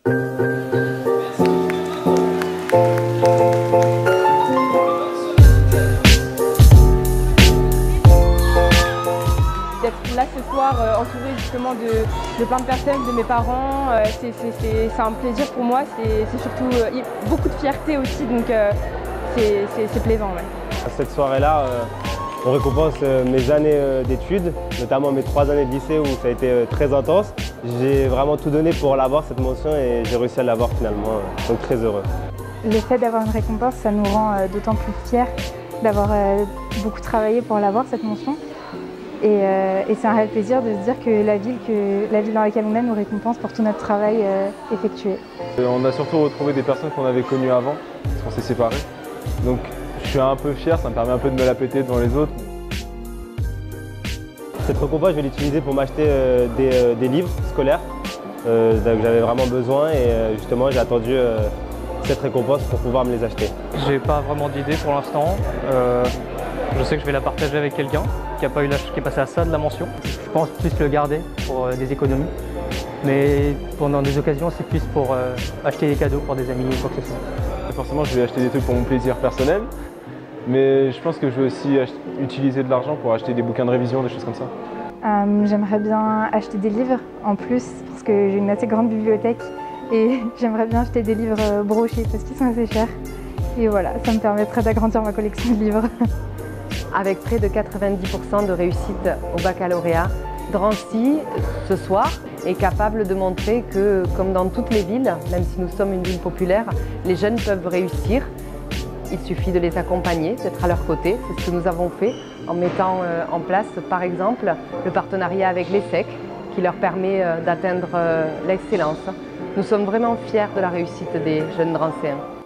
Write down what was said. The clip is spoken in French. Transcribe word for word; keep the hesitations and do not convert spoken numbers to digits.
D'être là ce soir euh, entourée justement de, de plein de personnes, de mes parents, euh, c'est un plaisir pour moi, c'est surtout euh, beaucoup de fierté aussi, donc euh, c'est plaisant. Ouais. Cette soirée-là, euh, on récompense euh, mes années euh, d'études, notamment mes trois années de lycée où ça a été euh, très intense. J'ai vraiment tout donné pour l'avoir, cette mention, et j'ai réussi à l'avoir finalement, euh, donc très heureux. Le fait d'avoir une récompense, ça nous rend euh, d'autant plus fiers d'avoir euh, beaucoup travaillé pour l'avoir, cette mention. Et, euh, et c'est un réel plaisir de se dire que la ville, que la ville dans laquelle on est nous récompense pour tout notre travail euh, effectué. On a surtout retrouvé des personnes qu'on avait connues avant, parce qu'on s'est séparés. Donc je suis un peu fier, ça me permet un peu de me la péter devant les autres. Cette récompense, je vais l'utiliser pour m'acheter euh, des, euh, des livres scolaires euh, que j'avais vraiment besoin, et euh, justement j'ai attendu euh, cette récompense pour pouvoir me les acheter. J'ai pas vraiment d'idée pour l'instant. Euh, je sais que je vais la partager avec quelqu'un qui a pas eu la, qui est passé à ça de la mention. Je pense plus le garder pour euh, des économies. Mais pendant des occasions, c'est plus pour euh, acheter des cadeaux pour des amis ou quoi que ce soit. Forcément, je vais acheter des trucs pour mon plaisir personnel, mais je pense que je vais aussi utiliser de l'argent pour acheter des bouquins de révision, des choses comme ça. Euh, J'aimerais bien acheter des livres en plus, parce que j'ai une assez grande bibliothèque et j'aimerais bien acheter des livres brochés parce qu'ils sont assez chers. Et voilà, ça me permettrait d'agrandir ma collection de livres. Avec près de quatre-vingt-dix pour cent de réussite au baccalauréat, Drancy, ce soir, est capable de montrer que, comme dans toutes les villes, même si nous sommes une ville populaire, les jeunes peuvent réussir. Il suffit de les accompagner, d'être à leur côté. C'est ce que nous avons fait en mettant en place, par exemple, le partenariat avec l'E S S E C, qui leur permet d'atteindre l'excellence. Nous sommes vraiment fiers de la réussite des jeunes Drancéens.